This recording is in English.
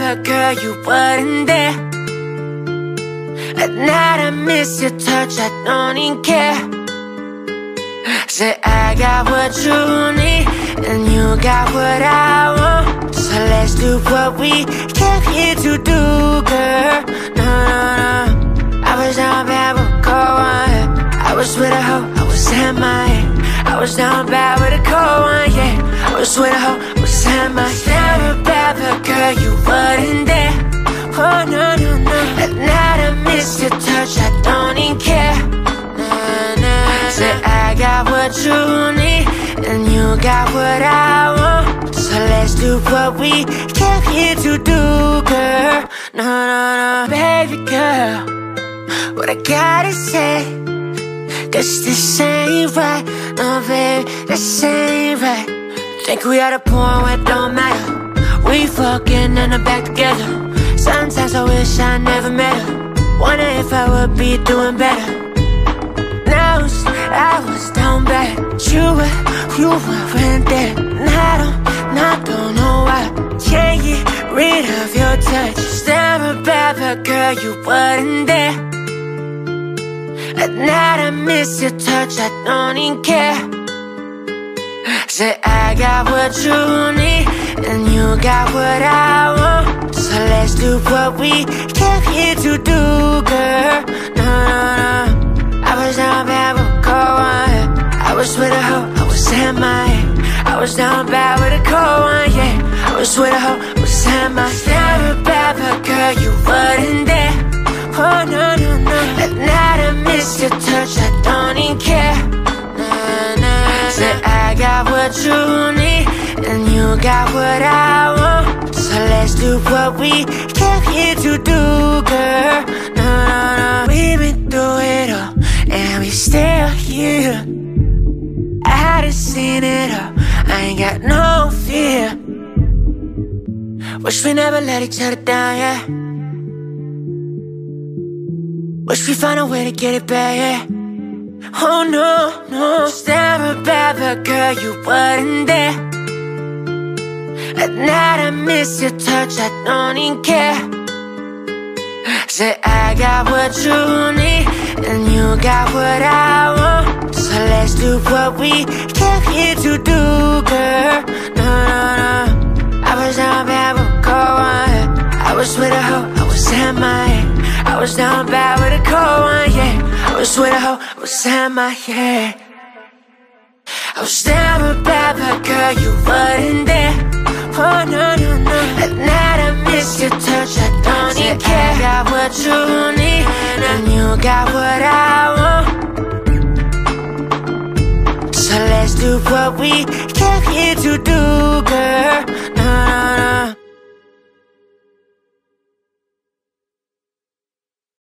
but girl, you wasn't there. At night I miss your touch, I don't even care. Say I got what you need, and you got what I want. So let's do what we came here to do, girl. No, no, no. I was down bad with a cold one, yeah. I was with a hoe, I was in my head. I was down bad with a cold one, yeah. I was with a hoe, I was in my head. Never bad, but girl, you wasn't there. Oh, no, no, no. At night I miss your touch, I don't even care. Say I got what you need, and you got what I want. So let's do what we came here to do, girl. No, no, no. Baby girl, what I gotta say, 'cause this ain't right. No, baby, this ain't right. Think we at a point where it don't matter. We fucking and I'm back together. Sometimes I wish I never met her. Wonder if I would be doing better. I was down bad. You weren't there. And I don't know why. Can't get rid of your touch. Staring bad, but girl, you wasn't there. At night I miss your touch, I don't even care. Say I got what you need, and you got what I want. So let's do what we came here to do, girl. No, no, no. I was down bad with a cold one, yeah. I was with a hoe, I was in my head. I was down bad with a cold one, yeah. I was with a hoe, I was in my head. Never bad, but girl, you wasn't there. Oh, no, no, no. At night I miss your touch, I don't even care. Say I got what you need, and you got what I want. So let's do what we came here to do, girl. No, no, no. We've been through it all, and we still here. I done seen it all, I ain't got no fear. Wish we never let each other down, yeah. Wish we find a way to get it back, yeah. Oh no, no. Staring bad, but girl, you wasn't there. At night I miss your touch, I don't even care. Say I got what you need, and you got what I want. So let's do what we came here to do, girl. No, no, no. I was down bad with a cold one, yeah. I was with a hoe, I was in my head. I was down bad with a cold one, yeah. I was with a hoe, I was in my head. I was down bad, but girl, you wasn't there. Oh, no, no, no. At night I miss your touch, I don't even care. I got what you need, and you got what I want. So let's do what we came here to do, girl.